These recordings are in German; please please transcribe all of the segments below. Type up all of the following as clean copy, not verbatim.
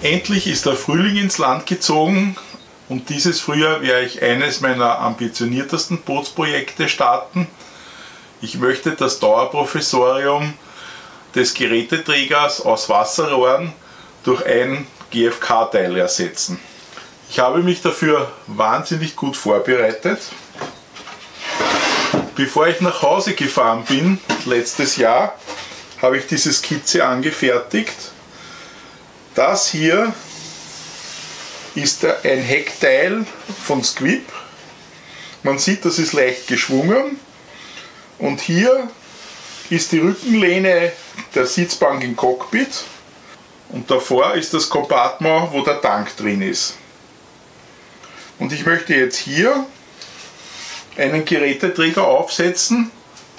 Endlich ist der Frühling ins Land gezogen und dieses Frühjahr werde ich eines meiner ambitioniertesten Bootsprojekte starten. Ich möchte das Dauerprofessorium des Geräteträgers aus Wasserrohren durch ein GFK-Teil ersetzen. Ich habe mich dafür wahnsinnig gut vorbereitet. Bevor ich nach Hause gefahren bin, letztes Jahr, habe ich diese Skizze angefertigt. Das hier ist ein Heckteil von Squip. Man sieht, das ist leicht geschwungen. Und hier ist die Rückenlehne der Sitzbank im Cockpit. Und davor ist das Kompartment, wo der Tank drin ist. Und ich möchte jetzt hier einen Geräteträger aufsetzen.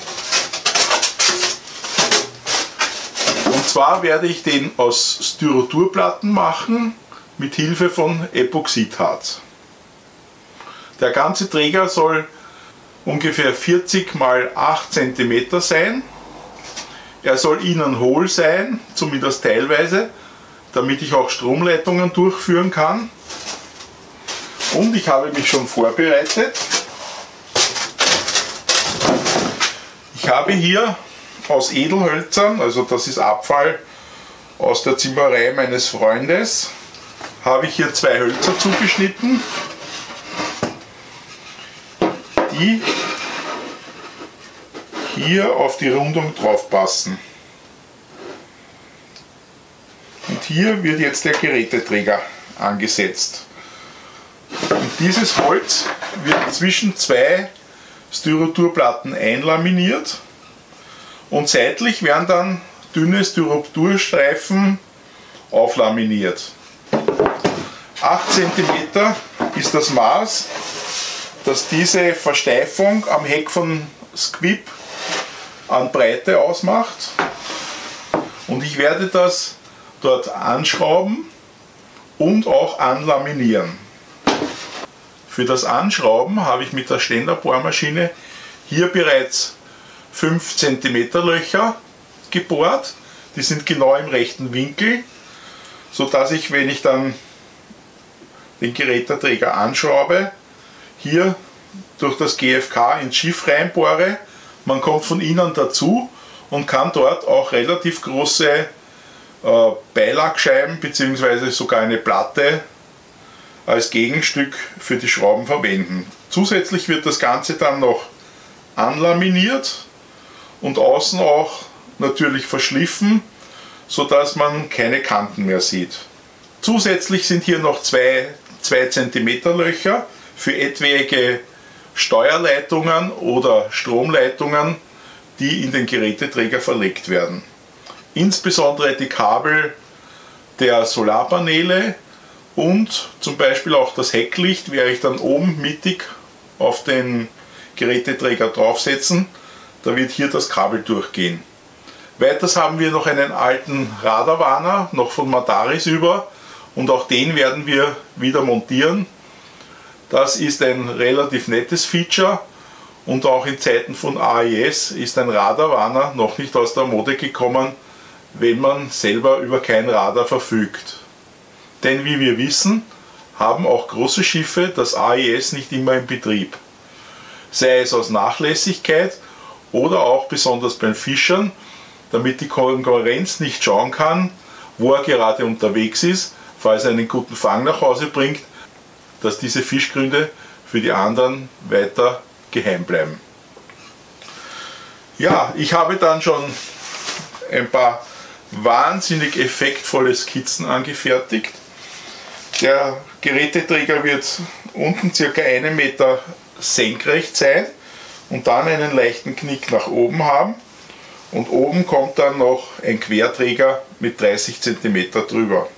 Und zwar werde ich den aus Styroturplatten machen, mit Hilfe von Epoxidharz. Der ganze Träger soll ungefähr 40 x 8 cm sein. Er soll innen hohl sein, zumindest teilweise, damit ich auch Stromleitungen durchführen kann. Und ich habe mich schon vorbereitet. Ich habe hier aus Edelhölzern, also das ist Abfall aus der Zimmerei meines Freundes, habe ich hier 2 Hölzer zugeschnitten, die hier auf die Rundung drauf passen. Und hier wird jetzt der Geräteträger angesetzt. Und dieses Holz wird zwischen 2 Styroturplatten einlaminiert und seitlich werden dann dünne Styroturstreifen auflaminiert. 8 cm ist das Maß, das diese Versteifung am Heck von Squip an Breite ausmacht. Und ich werde das dort anschrauben und auch anlaminieren. Für das Anschrauben habe ich mit der Ständerbohrmaschine hier bereits 5 cm Löcher gebohrt. Die sind genau im rechten Winkel, sodass ich, wenn ich dann den Geräteträger anschraube, hier durch das GFK ins Schiff reinbohre. Man kommt von innen dazu und kann dort auch relativ große Beilagscheiben bzw. sogar eine Platte als Gegenstück für die Schrauben verwenden. Zusätzlich wird das Ganze dann noch anlaminiert und außen auch natürlich verschliffen, sodass man keine Kanten mehr sieht. Zusätzlich sind hier noch 2 cm Löcher für etwaige Steuerleitungen oder Stromleitungen, die in den Geräteträger verlegt werden. Insbesondere die Kabel der Solarpaneele und zum Beispiel auch das Hecklicht werde ich dann oben mittig auf den Geräteträger draufsetzen. Da wird hier das Kabel durchgehen. Weiters haben wir noch einen alten Radarwarner, noch von Mataris über, und auch den werden wir wieder montieren. Das ist ein relativ nettes Feature und auch in Zeiten von AIS ist ein Radarwarner noch nicht aus der Mode gekommen, wenn man selber über kein Radar verfügt. Denn wie wir wissen, haben auch große Schiffe das AIS nicht immer in Betrieb. Sei es aus Nachlässigkeit oder auch besonders beim Fischern, damit die Konkurrenz nicht schauen kann, wo er gerade unterwegs ist, falls er einen guten Fang nach Hause bringt, dass diese Fischgründe für die anderen weiter geheim bleiben. Ja, ich habe dann schon ein paar wahnsinnig effektvolle Skizzen angefertigt. Der Geräteträger wird unten ca. 1 Meter senkrecht sein und dann einen leichten Knick nach oben haben. Und oben kommt dann noch ein Querträger mit 30 cm drüber.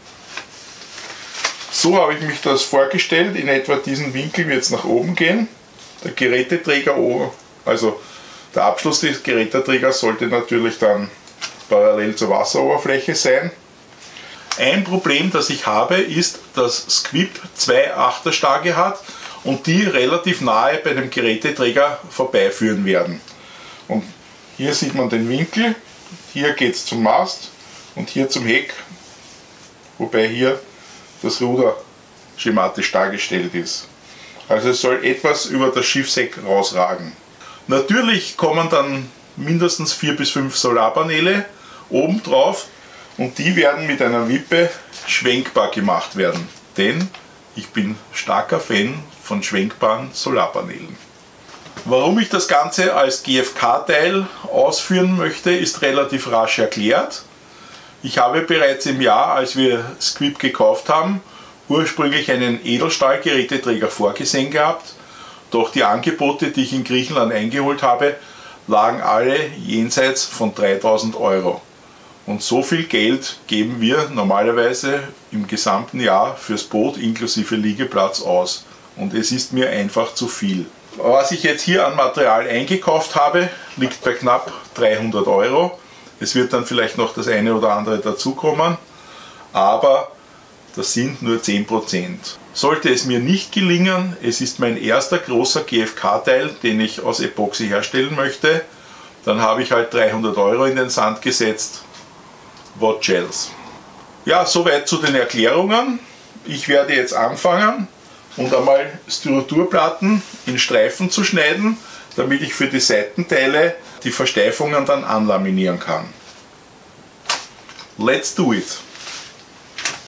So habe ich mich das vorgestellt, in etwa diesen Winkel wird es nach oben gehen. Der Geräteträger, also der Abschluss des Geräteträgers sollte natürlich dann parallel zur Wasseroberfläche sein. Ein Problem, das ich habe, ist, dass Squip 2 Achterstage hat und die relativ nahe bei dem Geräteträger vorbeiführen werden. Und hier sieht man den Winkel, hier geht es zum Mast und hier zum Heck, wobei hier das Ruder schematisch dargestellt ist. Also es soll etwas über das Schiffsheck rausragen. Natürlich kommen dann mindestens 4 bis 5 Solarpaneele oben drauf und die werden mit einer Wippe schwenkbar gemacht werden. Denn ich bin starker Fan von schwenkbaren Solarpanelen. Warum ich das Ganze als GFK-Teil ausführen möchte, ist relativ rasch erklärt. Ich habe bereits im Jahr, als wir Squip gekauft haben, ursprünglich einen Edelstahl-Geräteträger vorgesehen gehabt, doch die Angebote, die ich in Griechenland eingeholt habe, lagen alle jenseits von 3000 Euro. Und so viel Geld geben wir normalerweise im gesamten Jahr fürs Boot inklusive Liegeplatz aus. Und es ist mir einfach zu viel. Was ich jetzt hier an Material eingekauft habe, liegt bei knapp 300 Euro. Es wird dann vielleicht noch das eine oder andere dazukommen, aber das sind nur 10%. Sollte es mir nicht gelingen, es ist mein erster großer GFK-Teil, den ich aus Epoxy herstellen möchte, dann habe ich halt 300 Euro in den Sand gesetzt. What else? Ja, soweit zu den Erklärungen. Ich werde jetzt anfangen und einmal Styroturplatten in Streifen zu schneiden, damit ich für die Seitenteile die Versteifungen dann anlaminieren kann. Let's do it!